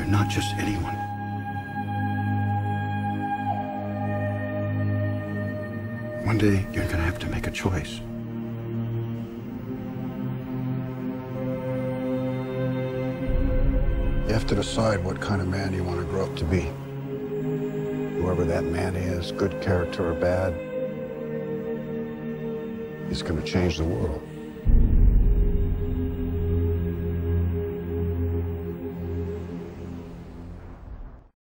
You're not just anyone. One day, you're gonna have to make a choice. You have to decide what kind of man you want to grow up to be. Whoever that man is, good character or bad, is going to change the world.